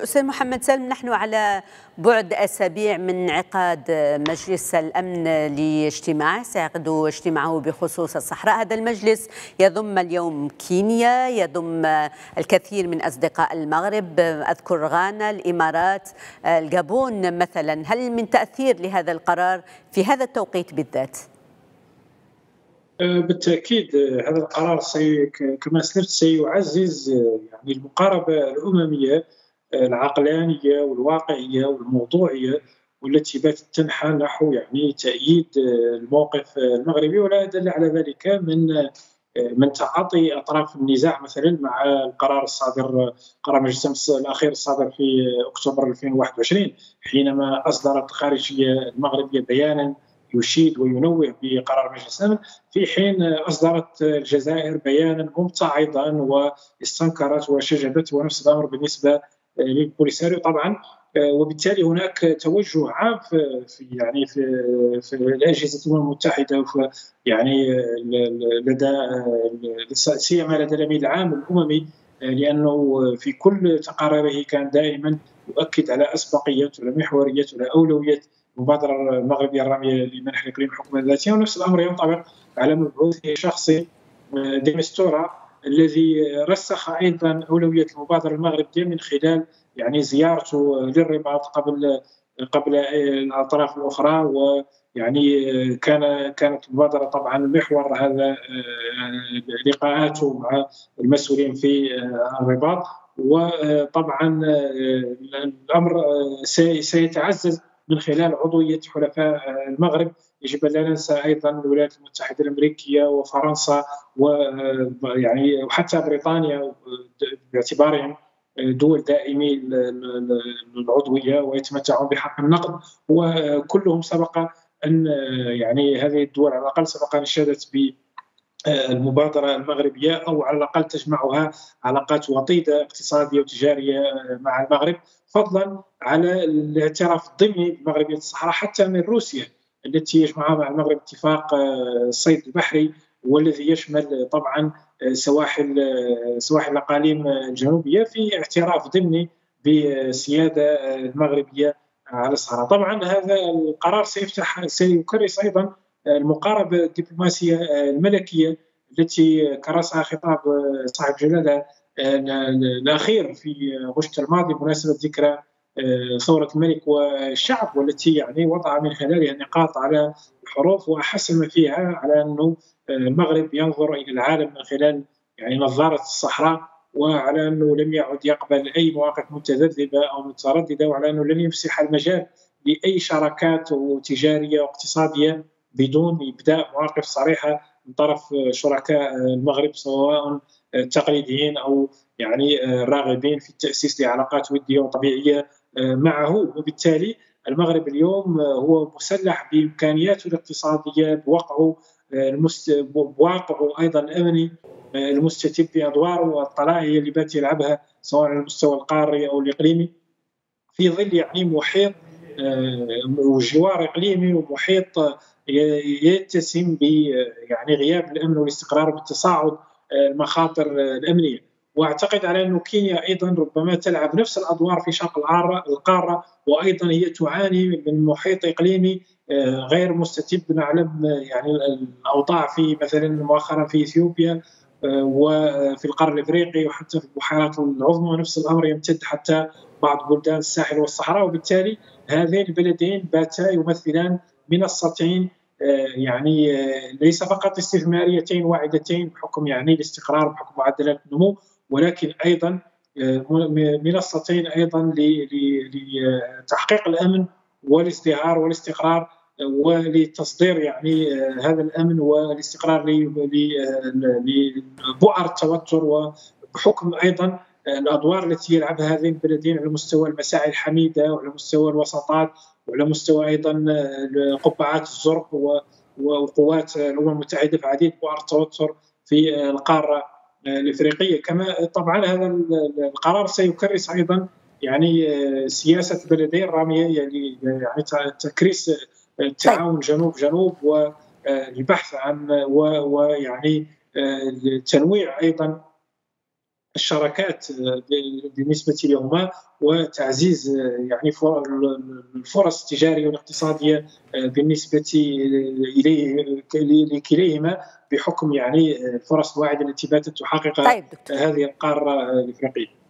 أستاذ محمد سالم، نحن على بعد أسابيع من انعقاد مجلس الأمن لاجتماع سيعقد اجتماعه بخصوص الصحراء. هذا المجلس يضم اليوم كينيا، يضم الكثير من أصدقاء المغرب، أذكر غانا، الإمارات، الجابون مثلا. هل من تأثير لهذا القرار في هذا التوقيت بالذات؟ بالتأكيد هذا القرار كما أسلفت سيعزز يعني المقاربة الأممية العقلانية والواقعية والموضوعية، والتي باتت تنحى نحو يعني تأييد الموقف المغربي. ولا دل على ذلك من تعاطي أطراف النزاع مثلا مع القرار الصادر، قرار مجلس الأمن الأخير الصادر في أكتوبر 2021، حينما أصدرت الخارجية المغربية بيانا يشيد وينوه بقرار مجلس الأمن، في حين أصدرت الجزائر بيانا ممتعضا واستنكرت وشجبت، ونفس الأمر بالنسبة للبوليساريو طبعا. وبالتالي هناك توجه عام في الأجهزة الأمم المتحدة، يعني لدى سيما لدى الأمين العام الأممي، لأنه في كل تقاريره كان دائما يؤكد على أسبقية ومحورية وأولوية المبادرة المغربية الرامية لمنح الإقليم حكما ذاتيا. ونفس الأمر ينطبق على مبعوثه الشخصي دي مستورة، الذي رسخ أيضا أولوية المبادرة المغربية من خلال يعني زيارته للرباط قبل الأطراف الأخرى. ويعني كانت المبادرة طبعا محور هذا لقاءاته مع المسؤولين في الرباط. وطبعا الأمر سيتعزز من خلال عضوية حلفاء المغرب. يجب أن لا ننسى أيضا الولايات المتحدة الأمريكية وفرنسا ويعني وحتى بريطانيا باعتبارهم دول دائمي العضوية ويتمتعون بحق النقد، وكلهم سبق أن يعني هذه الدول على الأقل سبق أن شهدت المبادرة المغربية، أو على الأقل تجمعها علاقات وطيدة اقتصادية وتجارية مع المغرب، فضلا على الاعتراف الضمني بمغربية الصحراء حتى من روسيا، التي يجمعها مع المغرب اتفاق الصيد البحري، والذي يشمل طبعا سواحل الأقاليم الجنوبية، في اعتراف ضمني بالسيادة المغربية على الصحراء. طبعا هذا القرار سيكرس أيضا المقاربة الدبلوماسية الملكية التي كرسها خطاب صاحب جلالة الأخير في غشت الماضي بمناسبة ذكرى ثورة الملك والشعب، والتي يعني وضع من خلالها نقاط على الحروف، وحسم فيها على أنه المغرب ينظر إلى العالم من خلال يعني نظارة الصحراء، وعلى أنه لم يعد يقبل أي مواقف متذبذبة أو مترددة، وعلى أنه لن يفسح المجال لأي شراكات تجارية واقتصادية بدون إبداء مواقف صريحة من طرف شركاء المغرب، سواء تقليديين أو يعني راغبين في التأسيس لعلاقات ودية وطبيعية معه. وبالتالي المغرب اليوم هو مسلح بإمكانياته الاقتصادية، بواقعه أيضا الأمني المستتب بأدواره والطلائع اللي بات يلعبها سواء على المستوى القاري أو الإقليمي، في ظل يعني محيط وجوار إقليمي ومحيط يتسم ب يعني غياب الأمن والاستقرار وبتصاعد المخاطر الأمنية. واعتقد على أن كينيا ايضا ربما تلعب نفس الادوار في شرق القاره، وايضا هي تعاني من محيط اقليمي غير مستتب. نعلم يعني الاوضاع في مثلا مؤخرا في اثيوبيا وفي القرن الافريقي وحتى في البحيرات العظمى، ونفس الامر يمتد حتى بعض بلدان الساحل والصحراء. وبالتالي هذين البلدين باتا يمثلان منصتين يعني ليس فقط استثماريتين واعدتين بحكم يعني الاستقرار بحكم معدلات النمو، ولكن ايضا منصتين ايضا لتحقيق الامن والازدهار والاستقرار، ولتصدير يعني هذا الامن والاستقرار لبؤر التوتر، وبحكم ايضا الادوار التي يلعبها هذين البلدين على مستوى المساعي الحميده وعلى مستوى الوساطات وعلى مستوى ايضا قبعات الزرق وقوات الامم المتحده في عديد بؤر التوتر في القاره الافريقيه. كما طبعا هذا القرار سيكرس ايضا يعني سياسه البلدين الراميه، يعني تكريس التعاون جنوب جنوب والبحث عن ويعني تنويع ايضا الشراكات بالنسبة لهما، وتعزيز يعني الفرص التجارية والاقتصادية بالنسبة لكليهما، بحكم يعني الفرص الواعدة التي باتت تحققها طيب دكتور. هذه القارة الإفريقية.